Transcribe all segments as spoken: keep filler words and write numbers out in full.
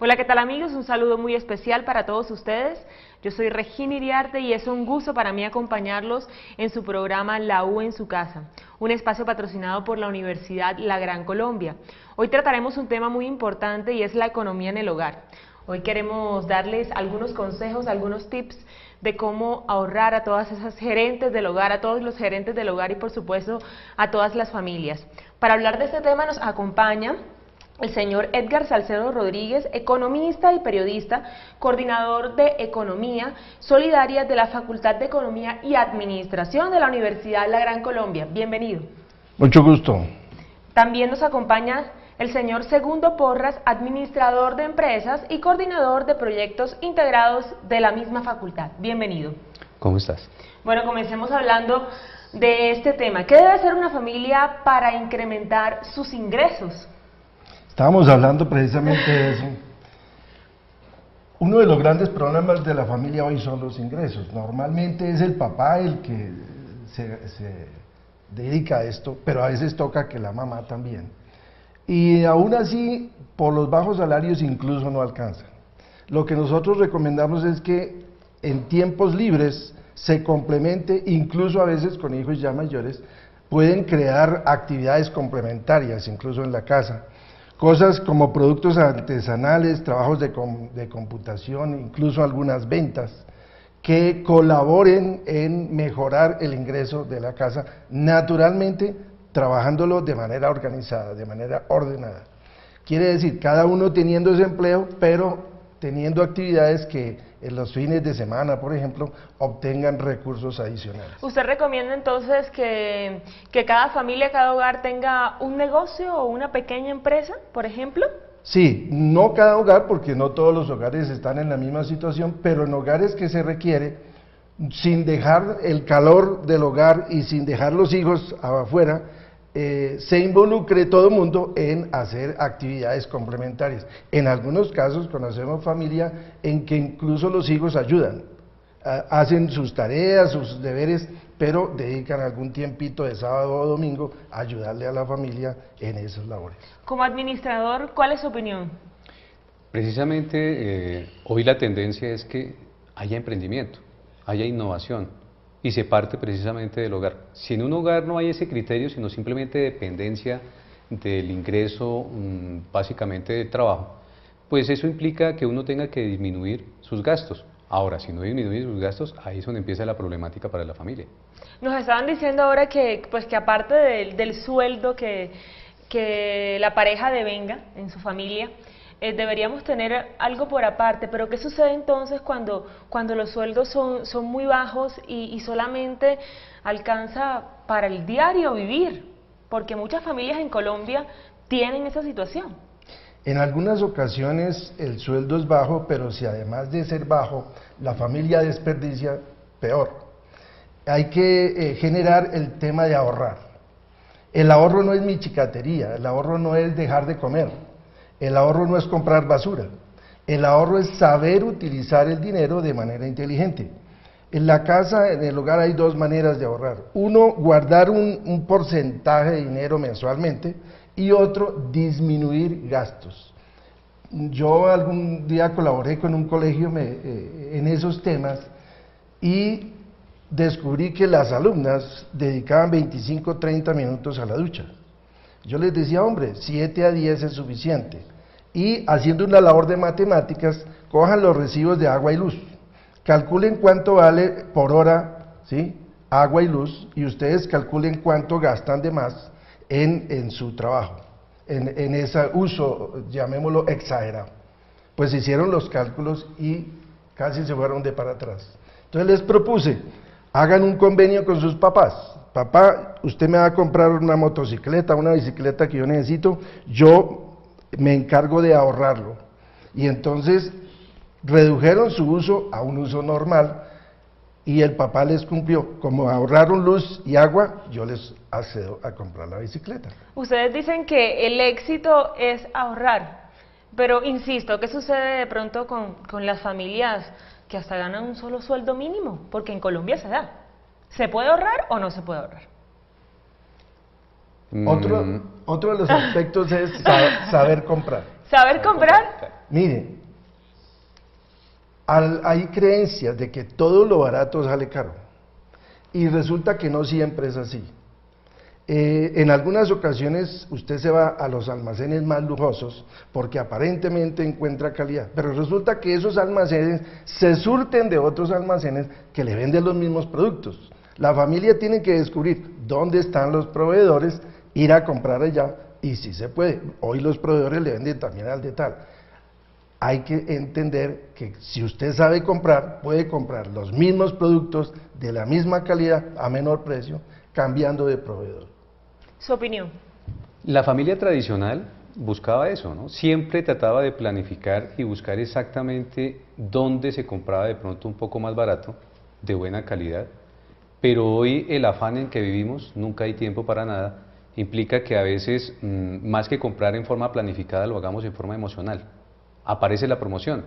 Hola, ¿qué tal amigos? Un saludo muy especial para todos ustedes. Yo soy Regina Iriarte y es un gusto para mí acompañarlos en su programa La U en su casa, un espacio patrocinado por la Universidad La Gran Colombia. Hoy trataremos un tema muy importante y es la economía en el hogar. Hoy queremos darles algunos consejos, algunos tips de cómo ahorrar a todas esas gerentes del hogar, a todos los gerentes del hogar y por supuesto a todas las familias. Para hablar de este tema nos acompaña el señor Edgar Salcedo Rodríguez, economista y periodista, coordinador de Economía Solidaria de la Facultad de Economía y Administración de la Universidad La Gran Colombia. Bienvenido. Mucho gusto. También nos acompaña el señor Segundo Porras, administrador de empresas y coordinador de proyectos integrados de la misma facultad. Bienvenido. ¿Cómo estás? Bueno, comencemos hablando de este tema. ¿Qué debe hacer una familia para incrementar sus ingresos? Estábamos hablando precisamente de eso. Uno de los grandes problemas de la familia hoy son los ingresos. Normalmente es el papá el que se, se dedica a esto, pero a veces toca que la mamá también. Y aún así, por los bajos salarios incluso no alcanza. Lo que nosotros recomendamos es que en tiempos libres se complemente, incluso a veces con hijos ya mayores, pueden crear actividades complementarias, incluso en la casa. Cosas como productos artesanales, trabajos de, com de computación, incluso algunas ventas, que colaboren en mejorar el ingreso de la casa, naturalmente trabajándolo de manera organizada, de manera ordenada. Quiere decir, cada uno teniendo ese empleo, pero teniendo actividades que en los fines de semana, por ejemplo, obtengan recursos adicionales. ¿Usted recomienda entonces que, que cada familia, cada hogar tenga un negocio o una pequeña empresa, por ejemplo? Sí, no cada hogar, porque no todos los hogares están en la misma situación, pero en hogares que se requiere, sin dejar el calor del hogar y sin dejar los hijos afuera, Eh, se involucre todo el mundo en hacer actividades complementarias. En algunos casos conocemos familia en que incluso los hijos ayudan, uh, hacen sus tareas, sus deberes, pero dedican algún tiempito de sábado o domingo a ayudarle a la familia en esas labores. Como administrador, ¿cuál es su opinión? Precisamente eh, hoy la tendencia es que haya emprendimiento, haya innovación. Y se parte precisamente del hogar. Si en un hogar no hay ese criterio, sino simplemente dependencia del ingreso, mmm, básicamente del trabajo, pues eso implica que uno tenga que disminuir sus gastos. Ahora, si no disminuye sus gastos, ahí es donde empieza la problemática para la familia. Nos estaban diciendo ahora que, pues, que aparte del, del sueldo que, que la pareja devenga en su familia, Eh, deberíamos tener algo por aparte, pero ¿qué sucede entonces cuando, cuando los sueldos son, son muy bajos y, y solamente alcanza para el diario vivir? Porque muchas familias en Colombia tienen esa situación. En algunas ocasiones el sueldo es bajo, pero si además de ser bajo, la familia desperdicia, peor. Hay que eh, generar el tema de ahorrar. El ahorro no es michicatería, el ahorro no es dejar de comer. El ahorro no es comprar basura, el ahorro es saber utilizar el dinero de manera inteligente. En la casa, en el hogar, hay dos maneras de ahorrar. Uno, guardar un, un porcentaje de dinero mensualmente y otro, disminuir gastos. Yo algún día colaboré con un colegio me, eh, en esos temas y descubrí que las alumnas dedicaban veinticinco a treinta minutos a la ducha. Yo les decía, hombre, siete a diez es suficiente. Y haciendo una labor de matemáticas, cojan los recibos de agua y luz, calculen cuánto vale por hora, ¿sí?, agua y luz, y ustedes calculen cuánto gastan de más en, en su trabajo, en, en ese uso, llamémoslo, exagerado. Pues hicieron los cálculos y casi se fueron de para atrás. Entonces les propuse, hagan un convenio con sus papás. Papá, usted me va a comprar una motocicleta, una bicicleta que yo necesito, yo me encargo de ahorrarlo. Y entonces redujeron su uso a un uso normal y el papá les cumplió. Como ahorraron luz y agua, yo les accedo a comprar la bicicleta. Ustedes dicen que el éxito es ahorrar, pero insisto, ¿qué sucede de pronto con, con las familias que hasta ganan un solo sueldo mínimo? Porque en Colombia se da. ¿Se puede ahorrar o no se puede ahorrar? Otro, otro de los aspectos es saber, saber comprar. ¿Saber comprar? Mire, al, hay creencias de que todo lo barato sale caro, y resulta que no siempre es así. Eh, en algunas ocasiones usted se va a los almacenes más lujosos porque aparentemente encuentra calidad, pero resulta que esos almacenes se surten de otros almacenes que le venden los mismos productos. La familia tiene que descubrir dónde están los proveedores, ir a comprar allá, y si se puede, hoy los proveedores le venden también al de tal. Hay que entender que si usted sabe comprar, puede comprar los mismos productos de la misma calidad a menor precio, cambiando de proveedor. Su opinión. La familia tradicional buscaba eso, ¿no? Siempre trataba de planificar y buscar exactamente dónde se compraba de pronto un poco más barato, de buena calidad, pero hoy el afán en que vivimos, nunca hay tiempo para nada, implica que a veces, mmm, más que comprar en forma planificada, lo hagamos en forma emocional. Aparece la promoción,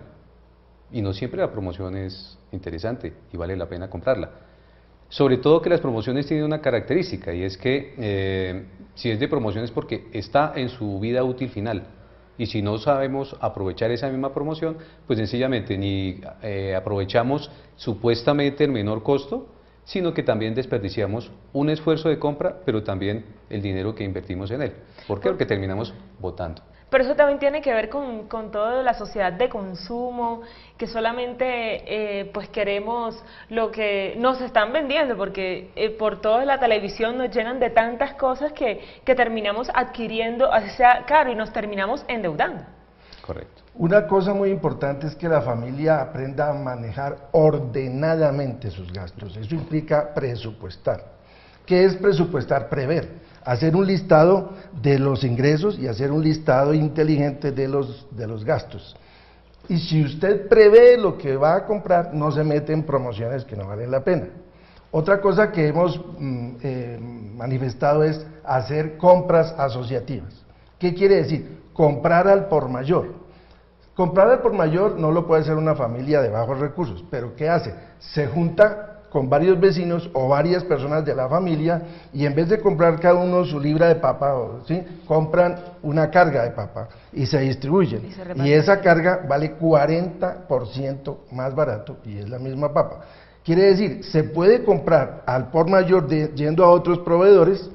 y no siempre la promoción es interesante y vale la pena comprarla. Sobre todo que las promociones tienen una característica, y es que eh, si es de promoción es porque está en su vida útil final, y si no sabemos aprovechar esa misma promoción, pues sencillamente ni eh, aprovechamos supuestamente el menor costo, sino que también desperdiciamos un esfuerzo de compra, pero también el dinero que invertimos en él. ¿Por qué? Porque terminamos botando. Pero eso también tiene que ver con, con toda la sociedad de consumo, que solamente eh, pues queremos lo que nos están vendiendo, porque eh, por toda la televisión nos llenan de tantas cosas que, que terminamos adquiriendo, así sea caro, y nos terminamos endeudando. Correcto. Una cosa muy importante es que la familia aprenda a manejar ordenadamente sus gastos. Eso implica presupuestar. ¿Qué es presupuestar? Prever. Hacer un listado de los ingresos y hacer un listado inteligente de los, de los gastos. Y si usted prevé lo que va a comprar, no se mete en promociones que no valen la pena. Otra cosa que hemos mm, eh, manifestado es hacer compras asociativas. ¿Qué quiere decir? Comprar al por mayor. Comprar al por mayor no lo puede hacer una familia de bajos recursos, pero ¿qué hace? Se junta con varios vecinos o varias personas de la familia, y en vez de comprar cada uno su libra de papa, ¿sí?, compran una carga de papa y se distribuyen, y, se y esa carga vale cuarenta por ciento más barato y es la misma papa. Quiere decir, se puede comprar al por mayor de, yendo a otros proveedores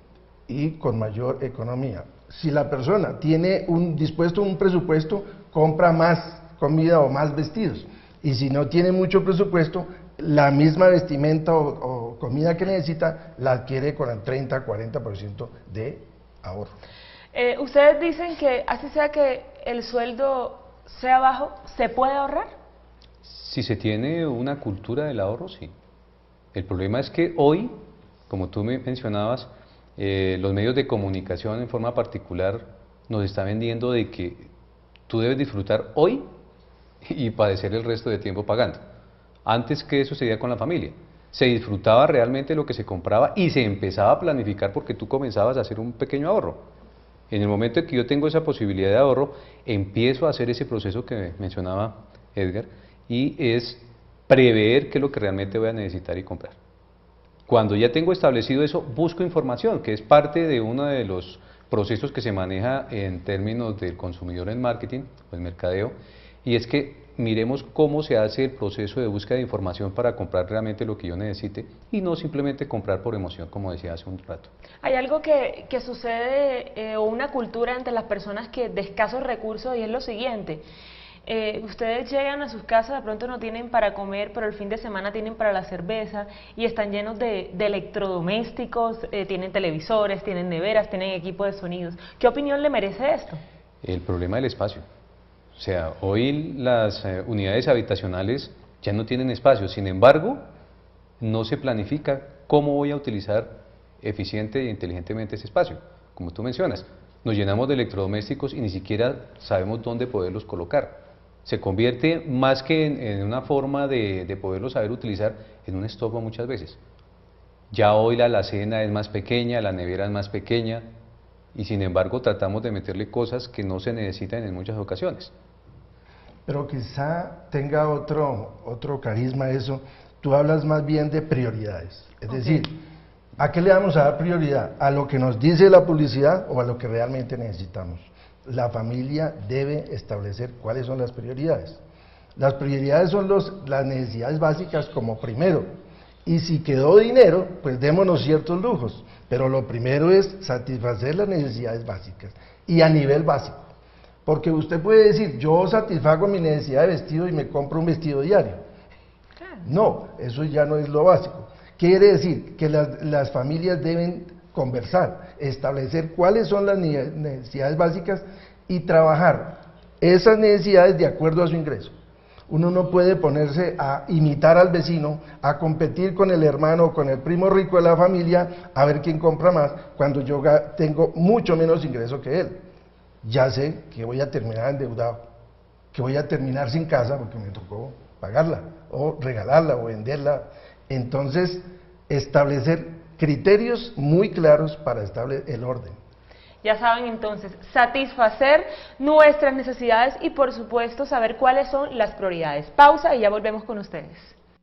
y con mayor economía. Si la persona tiene un, dispuesto un presupuesto, compra más comida o más vestidos, y si no tiene mucho presupuesto, la misma vestimenta o, o comida que necesita la adquiere con el treinta a cuarenta por ciento de ahorro. Eh, ustedes dicen que así sea que el sueldo sea bajo, ¿se puede ahorrar? Si se tiene una cultura del ahorro, sí. El problema es que hoy, como tú me mencionabas, eh, los medios de comunicación en forma particular nos están vendiendo de que tú debes disfrutar hoy y padecer el resto de tiempo pagando. Antes que eso sucedía con la familia, se disfrutaba realmente lo que se compraba y se empezaba a planificar porque tú comenzabas a hacer un pequeño ahorro. En el momento en que yo tengo esa posibilidad de ahorro, empiezo a hacer ese proceso que mencionaba Edgar, y es prever qué es lo que realmente voy a necesitar y comprar. Cuando ya tengo establecido eso, busco información, que es parte de uno de los procesos que se maneja en términos del consumidor en marketing o en mercadeo, y es que miremos cómo se hace el proceso de búsqueda de información para comprar realmente lo que yo necesite y no simplemente comprar por emoción, como decía hace un rato. Hay algo que, que sucede, eh, o una cultura entre las personas que de escasos recursos, y es lo siguiente. Eh, ustedes llegan a sus casas, de pronto no tienen para comer, pero el fin de semana tienen para la cerveza, y están llenos de, de electrodomésticos, eh, tienen televisores, tienen neveras, tienen equipo de sonidos. ¿Qué opinión le merece esto? El problema del espacio. O sea, hoy las eh, unidades habitacionales ya no tienen espacio, sin embargo, no se planifica cómo voy a utilizar eficiente e inteligentemente ese espacio. Como tú mencionas, nos llenamos de electrodomésticos y ni siquiera sabemos dónde poderlos colocar. Se convierte, más que en, en una forma de, de poderlos saber utilizar, en un estopa muchas veces. Ya hoy la alacena es más pequeña, la nevera es más pequeña, y sin embargo tratamos de meterle cosas que no se necesitan en muchas ocasiones. Pero quizá tenga otro, otro carisma eso. Tú hablas más bien de prioridades, es okay. decir, ¿a qué le vamos a dar prioridad? ¿A lo que nos dice la publicidad o a lo que realmente necesitamos? la familia debe establecer cuáles son las prioridades. Las prioridades son los, las necesidades básicas como primero, y si quedó dinero, pues démonos ciertos lujos, pero lo primero es satisfacer las necesidades básicas, y a nivel básico, porque usted puede decir, yo satisfago mi necesidad de vestido y me compro un vestido diario. No, eso ya no es lo básico. Quiere decir que las, las familias deben conversar, establecer cuáles son las necesidades básicas y trabajar esas necesidades de acuerdo a su ingreso. Uno no puede ponerse a imitar al vecino, a competir con el hermano o con el primo rico de la familia, a ver quién compra más, cuando yo tengo mucho menos ingreso que él. Ya sé que voy a terminar endeudado, que voy a terminar sin casa porque me tocó pagarla, o regalarla, o venderla. Entonces, establecer criterios muy claros para establecer el orden. Ya saben entonces, satisfacer nuestras necesidades y por supuesto saber cuáles son las prioridades. Pausa y ya volvemos con ustedes.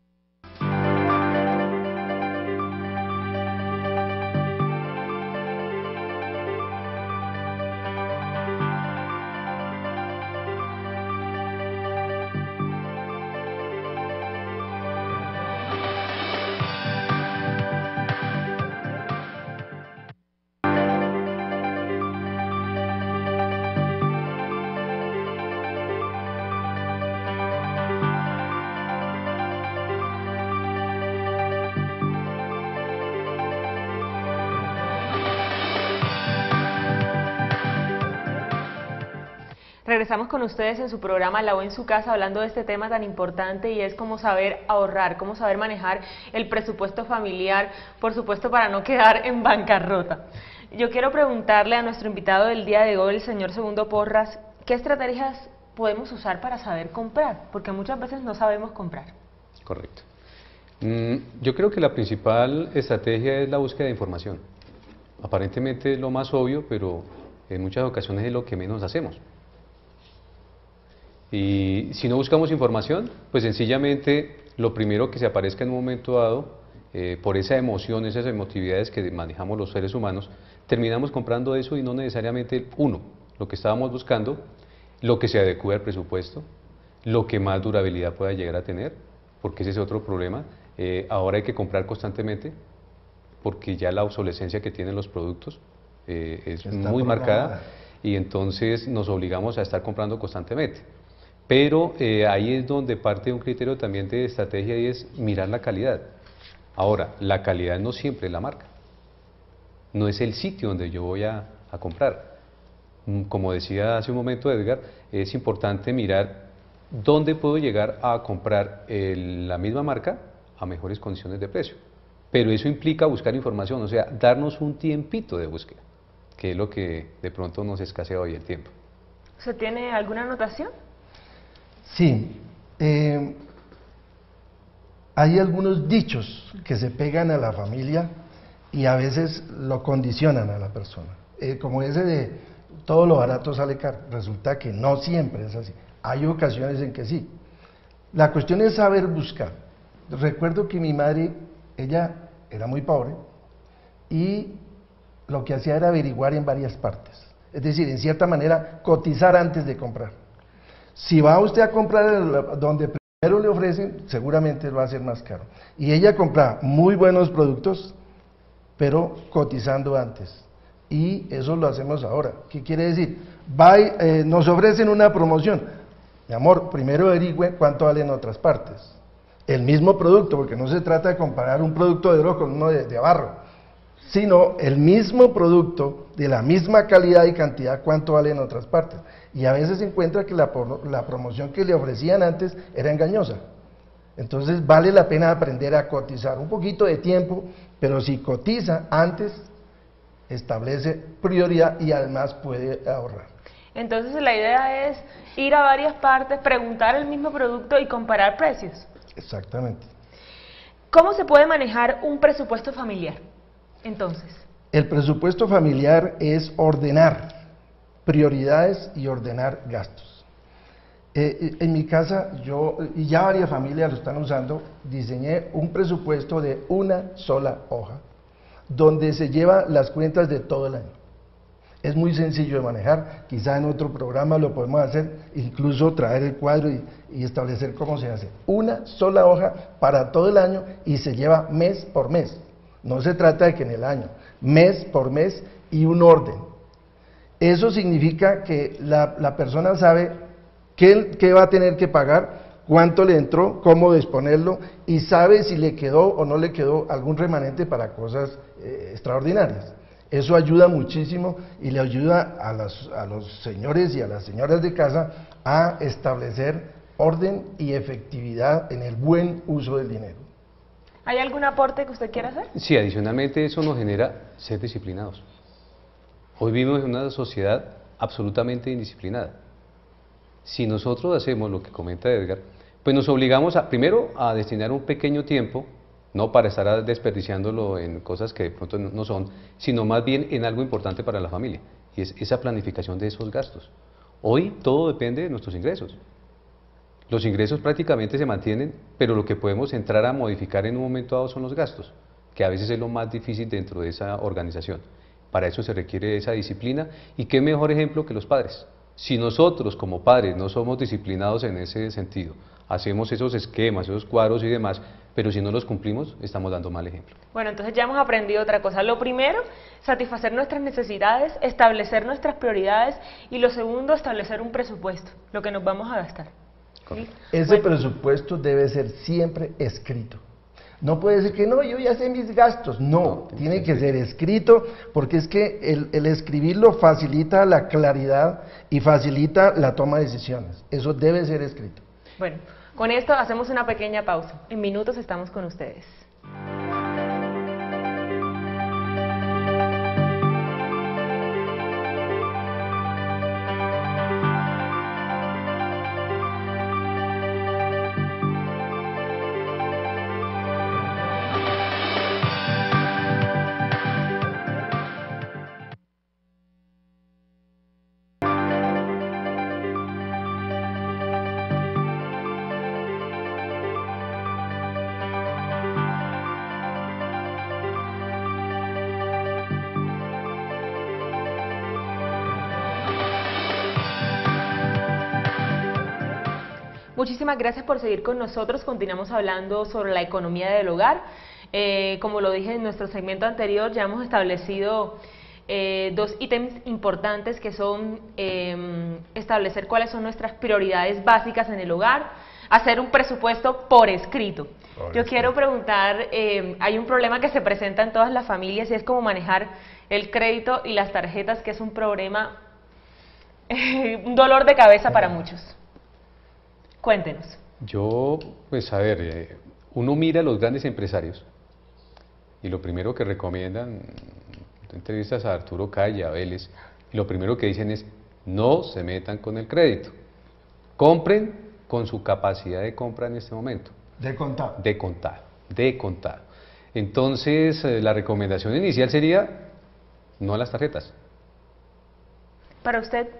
Regresamos con ustedes en su programa La U en su casa hablando de este tema tan importante y es cómo saber ahorrar, cómo saber manejar el presupuesto familiar, por supuesto para no quedar en bancarrota. Yo quiero preguntarle a nuestro invitado del día de hoy, el señor Segundo Porras, ¿qué estrategias podemos usar para saber comprar? Porque muchas veces no sabemos comprar. Correcto. Mm, yo creo que la principal estrategia es la búsqueda de información. Aparentemente es lo más obvio, pero en muchas ocasiones es lo que menos hacemos. Y si no buscamos información, pues sencillamente lo primero que se aparezca en un momento dado, eh, por esa emoción, esas emotividades que manejamos los seres humanos, terminamos comprando eso y no necesariamente, uno, lo que estábamos buscando, lo que se adecue al presupuesto, lo que más durabilidad pueda llegar a tener, porque ese es otro problema. Eh, ahora hay que comprar constantemente, porque ya la obsolescencia que tienen los productos eh, es muy marcada y entonces nos obligamos a estar comprando constantemente. Pero eh, ahí es donde parte un criterio también de estrategia y es mirar la calidad. Ahora, la calidad no siempre es la marca, no es el sitio donde yo voy a, a comprar. Como decía hace un momento Edgar, es importante mirar dónde puedo llegar a comprar el, la misma marca a mejores condiciones de precio. Pero eso implica buscar información, o sea, darnos un tiempito de búsqueda, que es lo que de pronto nos escasea hoy el tiempo. ¿Usted tiene alguna anotación? Sí, eh, hay algunos dichos que se pegan a la familia y a veces lo condicionan a la persona, eh, como ese de todo lo barato sale caro. Resulta que no siempre es así, hay ocasiones en que sí. La cuestión es saber buscar. Recuerdo que mi madre, ella era muy pobre y lo que hacía era averiguar en varias partes, es decir, en cierta manera cotizar antes de comprar. Si va usted a comprar donde primero le ofrecen, seguramente va a ser más caro. Y ella compra muy buenos productos, pero cotizando antes. Y eso lo hacemos ahora. ¿Qué quiere decir? Va, eh, nos ofrecen una promoción. Mi amor, primero averigüe cuánto valen otras partes. El mismo producto, porque no se trata de comparar un producto de oro con uno de, de barro, sino el mismo producto de la misma calidad y cantidad, cuánto vale en otras partes. Y a veces se encuentra que la, la promoción que le ofrecían antes era engañosa. Entonces vale la pena aprender a cotizar, un poquito de tiempo, pero si cotiza antes, establece prioridad y además puede ahorrar. Entonces la idea es ir a varias partes, preguntar el mismo producto y comparar precios. Exactamente. ¿Cómo se puede manejar un presupuesto familiar? Entonces, el presupuesto familiar es ordenar prioridades y ordenar gastos. Eh, en mi casa, yo, y ya varias familias lo están usando, diseñé un presupuesto de una sola hoja, donde se lleva las cuentas de todo el año. Es muy sencillo de manejar, quizá en otro programa lo podemos hacer, incluso traer el cuadro y, y establecer cómo se hace. Una sola hoja para todo el año y se lleva mes por mes. No se trata de que en el año, mes por mes y un orden. Eso significa que la, la persona sabe qué, qué va a tener que pagar, cuánto le entró, cómo disponerlo y sabe si le quedó o no le quedó algún remanente para cosas eh, extraordinarias. Eso ayuda muchísimo y le ayuda a, las, a los señores y a las señoras de casa a establecer orden y efectividad en el buen uso del dinero. ¿Hay algún aporte que usted quiera hacer? Sí, adicionalmente eso nos genera ser disciplinados. Hoy vivimos en una sociedad absolutamente indisciplinada. Si nosotros hacemos lo que comenta Edgar, pues nos obligamos a, primero, a destinar un pequeño tiempo, no para estar desperdiciándolo en cosas que de pronto no son, sino más bien en algo importante para la familia, y es esa planificación de esos gastos. Hoy todo depende de nuestros ingresos. Los ingresos prácticamente se mantienen, pero lo que podemos entrar a modificar en un momento dado son los gastos, que a veces es lo más difícil dentro de esa organización. Para eso se requiere esa disciplina, y qué mejor ejemplo que los padres. Si nosotros como padres no somos disciplinados en ese sentido, hacemos esos esquemas, esos cuadros y demás, pero si no los cumplimos, estamos dando mal ejemplo. Bueno, entonces ya hemos aprendido otra cosa. Lo primero, satisfacer nuestras necesidades, establecer nuestras prioridades, y lo segundo, establecer un presupuesto, lo que nos vamos a gastar. ¿Sí? Ese Bueno. presupuesto debe ser siempre escrito. No puede decir que no, yo ya sé mis gastos. No, No, tiene que ser escrito, porque es que el, el escribirlo facilita la claridad y facilita la toma de decisiones. Eso debe ser escrito. Bueno, con esto hacemos una pequeña pausa. En minutos estamos con ustedes. Muchísimas gracias por seguir con nosotros. Continuamos hablando sobre la economía del hogar. Eh, como lo dije en nuestro segmento anterior, ya hemos establecido eh, dos ítems importantes, que son eh, establecer cuáles son nuestras prioridades básicas en el hogar, hacer un presupuesto por escrito. Por Yo escrito. quiero preguntar, eh, hay un problema que se presenta en todas las familias, y es cómo manejar el crédito y las tarjetas, que es un problema, eh, un dolor de cabeza para muchos. Cuéntenos. Yo, pues a ver, eh, uno mira a los grandes empresarios y lo primero que recomiendan, entrevistas a Arturo Calle, a Vélez, y lo primero que dicen es: no se metan con el crédito, compren con su capacidad de compra en este momento. De contado. De contado, de contado. Entonces, eh, la recomendación inicial sería no a las tarjetas. Para usted.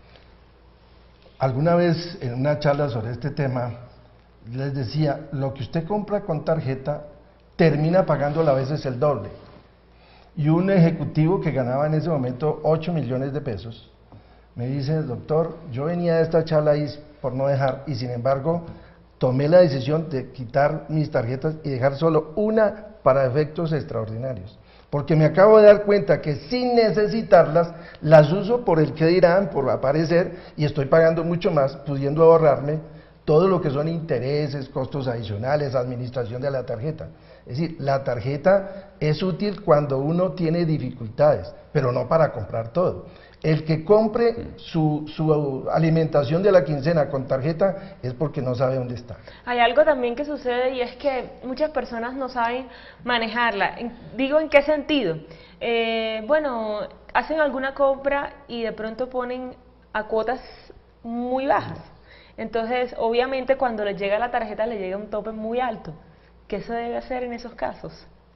Alguna vez en una charla sobre este tema les decía, lo que usted compra con tarjeta termina pagando a veces el doble. Y un ejecutivo que ganaba en ese momento ocho millones de pesos me dice: doctor, yo venía de esta charla y por no dejar, y sin embargo tomé la decisión de quitar mis tarjetas y dejar solo una para efectos extraordinarios, porque me acabo de dar cuenta que sin necesitarlas, las uso por el que dirán, por aparecer, y estoy pagando mucho más, pudiendo ahorrarme todo lo que son intereses, costos adicionales, administración de la tarjeta. Es decir, la tarjeta es útil cuando uno tiene dificultades, pero no para comprar todo. El que compre su, su alimentación de la quincena con tarjeta es porque no sabe dónde está. Hay algo también que sucede, y es que muchas personas no saben manejarla. Digo, ¿en qué sentido? Eh, bueno, hacen alguna compra y de pronto ponen a cuotas muy bajas. Entonces, obviamente, cuando les llega la tarjeta, les llega un tope muy alto. ¿Qué se debe hacer en esos casos?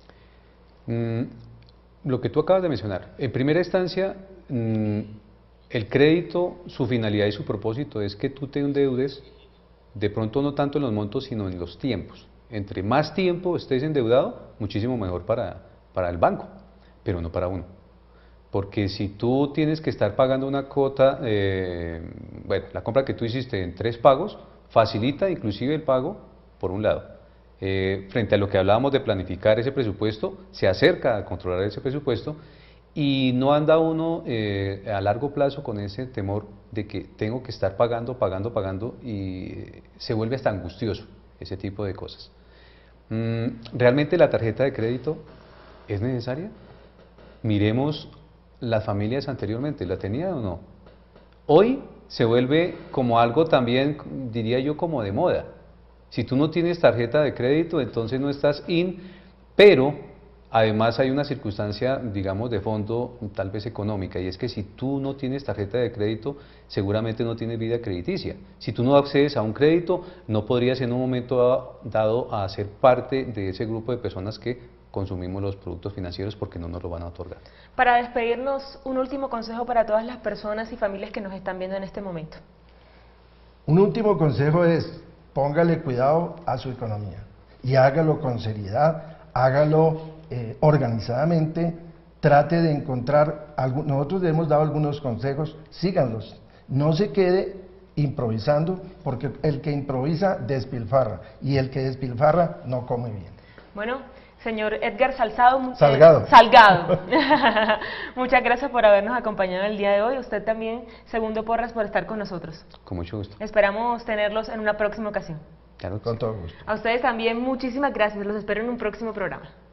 Mm, lo que tú acabas de mencionar. En primera instancia, mm, el crédito, su finalidad y su propósito es que tú te endeudes, de pronto no tanto en los montos, sino en los tiempos. Entre más tiempo estés endeudado, muchísimo mejor para, para el banco, pero no para uno. Porque si tú tienes que estar pagando una cuota, eh, bueno, la compra que tú hiciste en tres pagos, facilita inclusive el pago por un lado. Eh, frente a lo que hablábamos de planificar ese presupuesto, se acerca a controlar ese presupuesto y no anda uno eh, a largo plazo con ese temor de que tengo que estar pagando, pagando, pagando y eh, se vuelve hasta angustioso ese tipo de cosas. Mm, ¿realmente la tarjeta de crédito es necesaria? Miremos las familias anteriormente, ¿la tenían o no? Hoy se vuelve como algo también, diría yo, como de moda. Si tú no tienes tarjeta de crédito, entonces no estás in, pero además hay una circunstancia, digamos, de fondo, tal vez económica, y es que si tú no tienes tarjeta de crédito, seguramente no tienes vida crediticia. Si tú no accedes a un crédito, no podrías en un momento dado a ser parte de ese grupo de personas que consumimos los productos financieros porque no nos lo van a otorgar. Para despedirnos, un último consejo para todas las personas y familias que nos están viendo en este momento. Un último consejo es, póngale cuidado a su economía y hágalo con seriedad, hágalo eh, organizadamente, trate de encontrar, algo, nosotros le hemos dado algunos consejos, síganlos, no se quede improvisando, porque el que improvisa despilfarra y el que despilfarra no come bien. Bueno, señor Edgar Salzado, Salgado. Eh, Salgado. Muchas gracias por habernos acompañado el día de hoy. Usted también, Segundo Porras, por estar con nosotros. Con mucho gusto. Esperamos tenerlos en una próxima ocasión. Claro que Con sí. todo gusto. A ustedes también, muchísimas gracias. Los espero en un próximo programa.